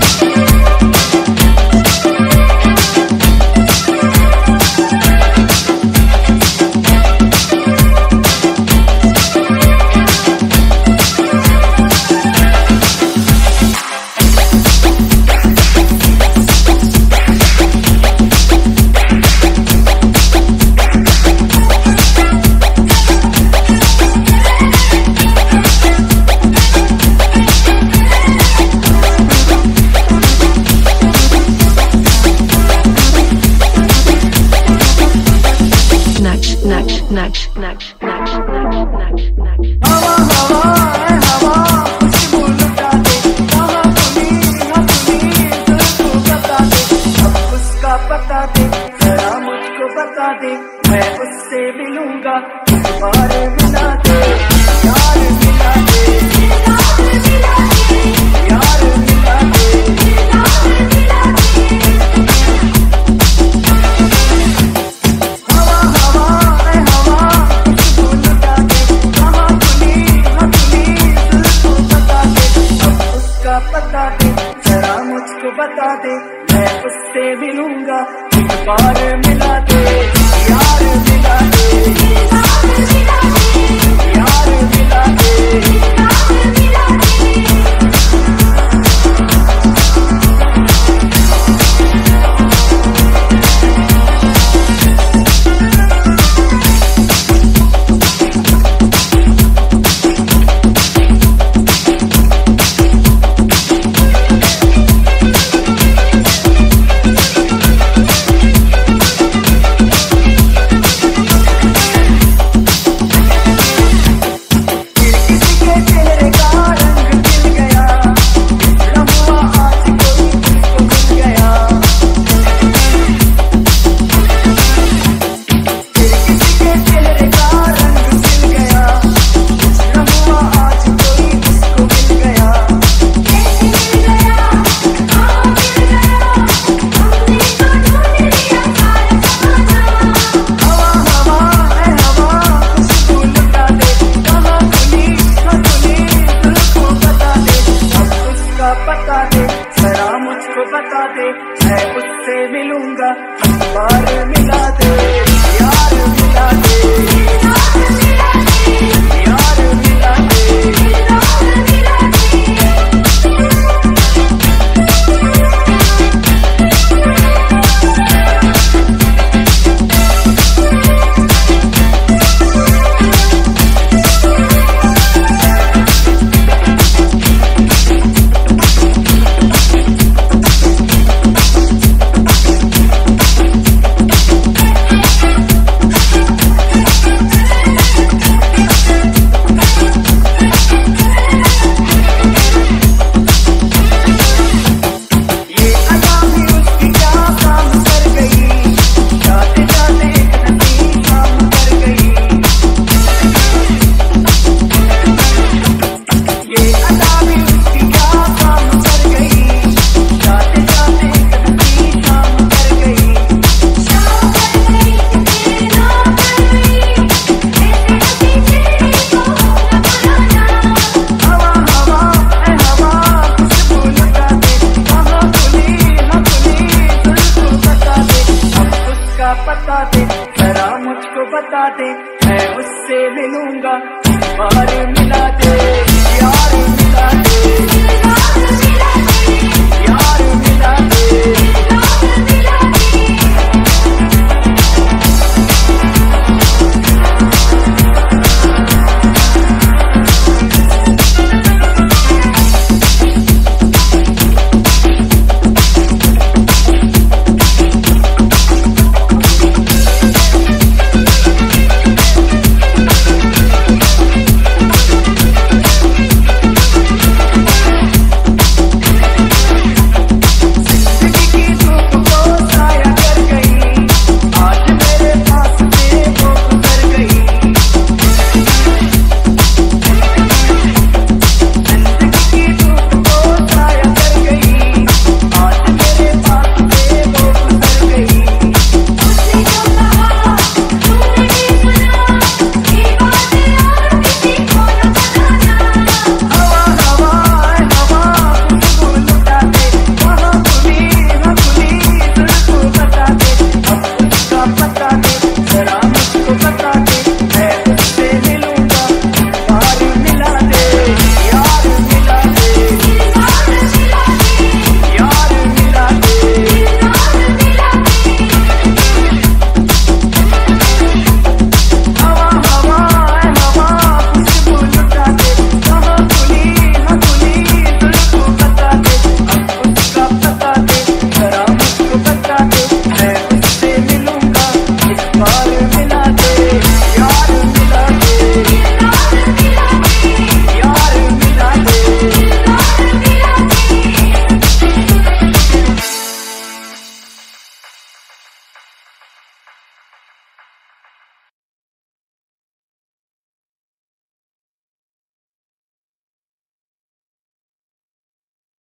हवा हवा हवा खुशबू लुटा दे, कहाँ खुली तुझको बता दे, अब उसका पता दे, जरा मुझको बता दे, मैं उससे मिलूंगा, एक बार मिला दे, यार मिला दे, यार मिला दे। बता दे, जरा मुझको बता दे, मैं उससे मिलूंगा, एक बार मिला दे, यार मिला दे, यार मिला दे। बता दे, जरा मुझको बता दे, मैं उससे मिलूंगा, एक बार मिला दे, यार मिला दे, यार मिला दे। बता दे, जरा मुझको बता दे, मैं उससे मिलूंगा, एक बार